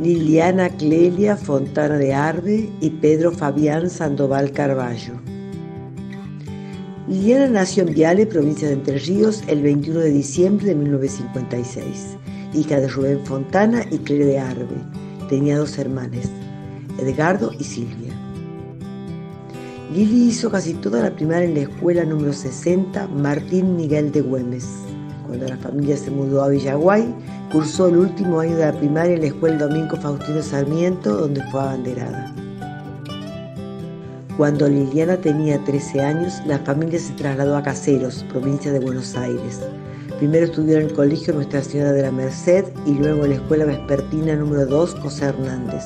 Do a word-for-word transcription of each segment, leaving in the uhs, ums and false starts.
Liliana Clelia Fontana de Arbe y Pedro Fabián Sandoval Carballo. Liliana nació en Viale, provincia de Entre Ríos, el veintiuno de diciembre de mil novecientos cincuenta y seis, hija de Rubén Fontana y Clelia de Arbe. Tenía dos hermanos, Edgardo y Silvia. Lili hizo casi toda la primaria en la escuela número sesenta Martín Miguel de Güemes. Cuando la familia se mudó a Villaguay, cursó el último año de la primaria en la escuela Domingo Faustino Sarmiento, donde fue abanderada. Cuando Liliana tenía trece años, la familia se trasladó a Caseros, provincia de Buenos Aires. Primero estudió en el colegio Nuestra Señora de la Merced y luego en la escuela vespertina número dos José Hernández.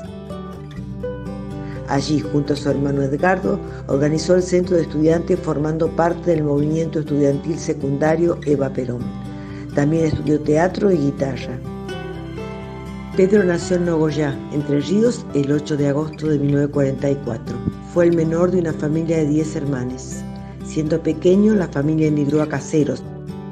Allí, junto a su hermano Edgardo, organizó el centro de estudiantes formando parte del movimiento estudiantil secundario Eva Perón. También estudió teatro y guitarra. Pedro nació en Nogoyá, Entre Ríos, el ocho de agosto de mil novecientos cuarenta y cuatro. Fue el menor de una familia de diez hermanos. Siendo pequeño, la familia emigró a Caseros.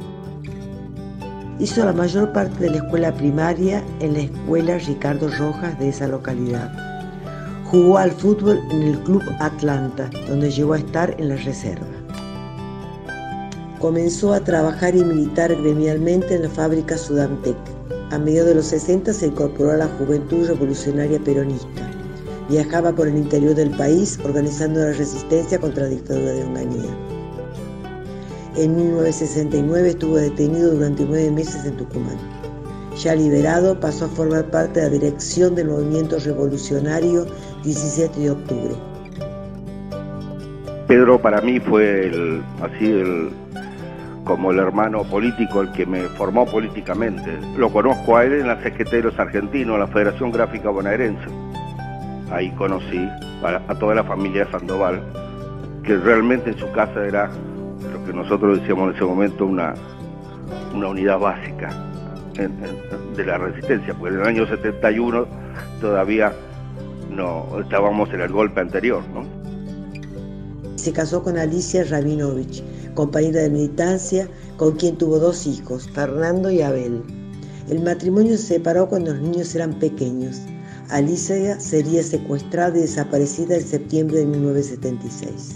Hizo la mayor parte de la escuela primaria en la escuela Ricardo Rojas de esa localidad. Jugó al fútbol en el Club Atlanta, donde llegó a estar en la reserva. Comenzó a trabajar y militar gremialmente en la fábrica Sudamtec. A mediados de los sesenta se incorporó a la Juventud Revolucionaria Peronista. Viajaba por el interior del país organizando la resistencia contra la dictadura de Onganía. En mil novecientos sesenta y nueve estuvo detenido durante nueve meses en Tucumán. Ya liberado, pasó a formar parte de la dirección del movimiento revolucionario diecisiete de octubre. Pedro para mí fue el, así el, como el hermano político, el que me formó políticamente. Lo conozco a él en la C G T de los Argentinos, la Federación Gráfica Bonaerense. Ahí conocí a, a toda la familia Sandoval, que realmente en su casa era lo que nosotros decíamos en ese momento una, una unidad básica en, en, de la resistencia, porque en el año setenta y uno todavía no estábamos en el golpe anterior, ¿no? Se casó con Alicia Rabinovich, compañera de militancia, con quien tuvo dos hijos, Fernando y Abel. El matrimonio se separó cuando los niños eran pequeños. Alicia sería secuestrada y desaparecida en septiembre de mil novecientos setenta y seis.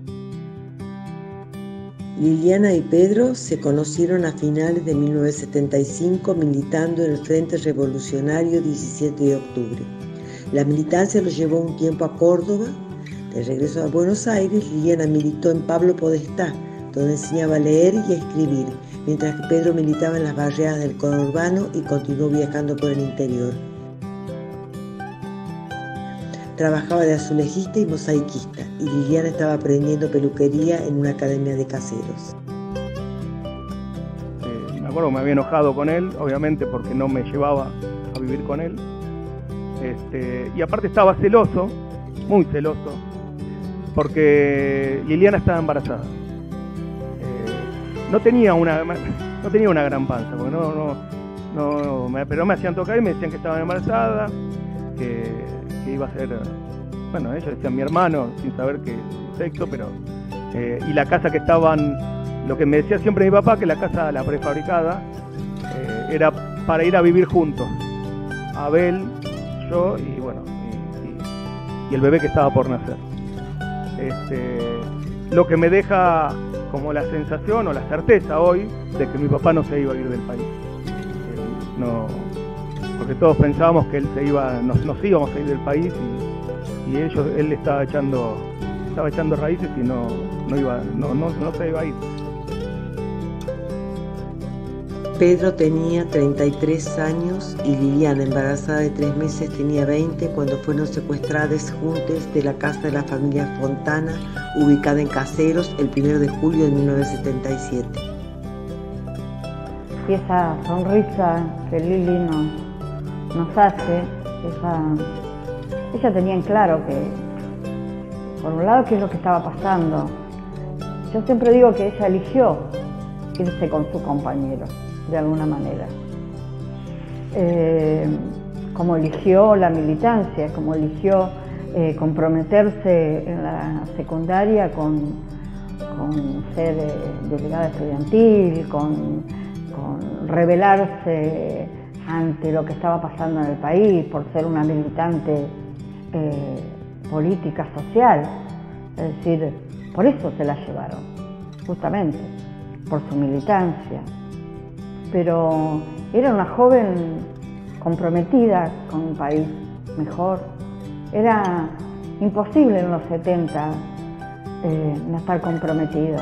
Liliana y Pedro se conocieron a finales de mil novecientos setenta y cinco militando en el Frente Revolucionario diecisiete de octubre. La militancia los llevó un tiempo a Córdoba. De regreso a Buenos Aires, Liliana militó en Pablo Podestá, donde enseñaba a leer y a escribir, mientras que Pedro militaba en las barriadas del conurbano y continuó viajando por el interior. Trabajaba de azulejista y mosaiquista, y Liliana estaba aprendiendo peluquería en una academia de Caseros. Eh, me acuerdo que me había enojado con él, obviamente porque no me llevaba a vivir con él. Este, y aparte estaba celoso, muy celoso, porque Liliana estaba embarazada. Eh, no tenía una no tenía una gran panza, porque no, no, no, me, pero me hacían tocar y me decían que estaba embarazada, que, que iba a ser, bueno, ellos decían mi hermano, sin saber qué sexo, pero eh, y la casa que estaban, lo que me decía siempre mi papá, que la casa, la prefabricada, eh, era para ir a vivir juntos, Abel, yo y bueno, y, y, y el bebé que estaba por nacer. Este, lo que me deja como la sensación o la certeza hoy de que mi papá no se iba a ir del país. Él no, porque todos pensábamos que él se iba, nos, nos íbamos a ir del país y, y ellos, él estaba echando, estaba echando raíces y no, no iba, no, no, no se iba a ir. Pedro tenía treinta y tres años y Liliana, embarazada de tres meses, tenía veinte cuando fueron secuestradas juntas de la casa de la familia Fontana, ubicada en Caseros, el primero de julio de mil novecientos setenta y siete. Y esa sonrisa que Lili nos, nos hace, esa, ella tenía en claro que, por un lado, qué es lo que estaba pasando. Yo siempre digo que ella eligió irse con su compañero, de alguna manera. Eh, como eligió la militancia, como eligió eh, comprometerse en la secundaria con, con ser eh, delegada estudiantil, con, con rebelarse ante lo que estaba pasando en el país, por ser una militante eh, política, social. Es decir, por eso se la llevaron, justamente, por su militancia. Pero era una joven comprometida con un país mejor. Era imposible en los setenta eh, no estar comprometido.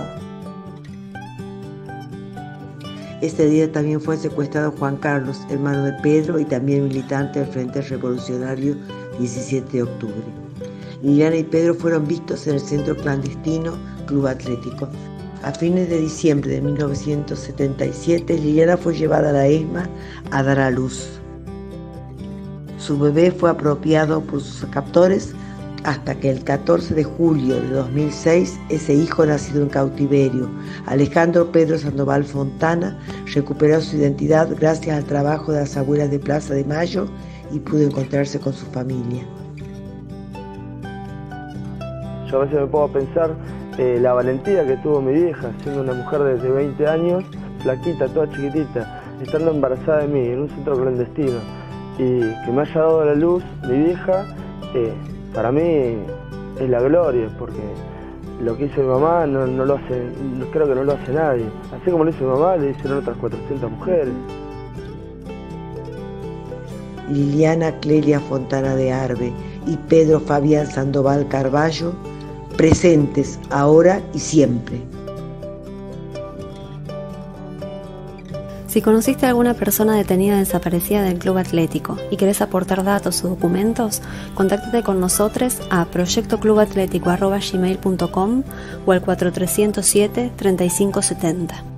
Ese día también fue secuestrado Juan Carlos, hermano de Pedro y también militante del Frente Revolucionario diecisiete de octubre. Liliana y Pedro fueron vistos en el centro clandestino Club Atlético. A fines de diciembre de mil novecientos setenta y siete, Liliana fue llevada a la ESMA a dar a luz. Su bebé fue apropiado por sus captores hasta que el catorce de julio de dos mil seis, ese hijo nacido en cautiverio, Alejandro Pedro Sandoval Fontana, recuperó su identidad gracias al trabajo de las abuelas de Plaza de Mayo y pudo encontrarse con su familia. Yo a veces me pongo a pensar eh, la valentía que tuvo mi vieja, siendo una mujer de veinte años, flaquita, toda chiquitita, estando embarazada de mí en un centro clandestino, y que me haya dado a la luz mi vieja, eh, para mí es la gloria, porque lo que hizo mi mamá no, no lo hace, no, creo que no lo hace nadie. Así como lo hizo mi mamá, le hicieron otras cuatrocientas mujeres. Liliana Clelia Fontana de Arbe y Pedro Fabián Sandoval Carballo, presentes ahora y siempre. Si conociste a alguna persona detenida desaparecida del Club Atlético y querés aportar datos o documentos, contáctate con nosotros a proyecto club atlético arroba gmail punto com o al cuatro tres cero siete, treinta y cinco setenta.